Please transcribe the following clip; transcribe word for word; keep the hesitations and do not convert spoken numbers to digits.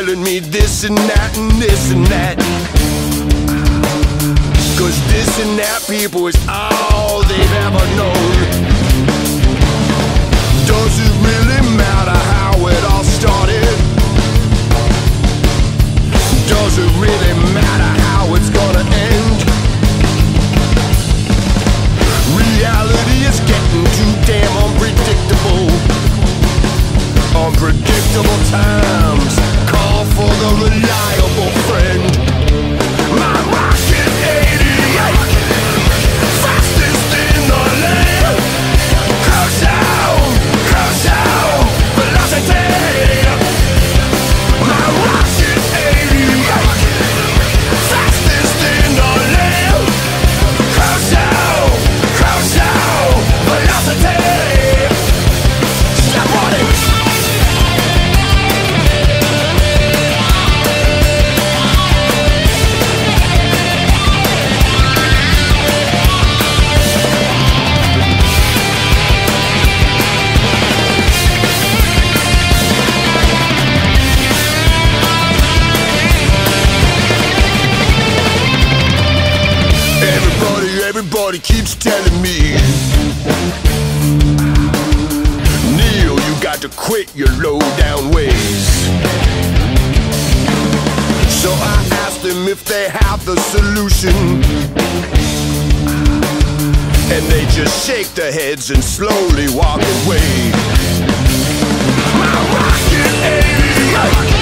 telling me this and that and this and that. Cause this and that, people, is all they've ever known. Does it really matter how it all started? Does it really matter how it's gonna end? Reality is getting too damn unpredictable. Unpredictable times call for the reliable friend. My rocket eighty-eight, fastest in the land. Cruise down, cruise down, velocity. My rocket eighty-eight, fastest in the land. Cruise down, cruise down, velocity. Stop running. Everybody, everybody keeps telling me, Neil, you got to quit your low down ways. So I asked them if they have the solution, and they just shake their heads and slowly walk away. My rocket eighty-eight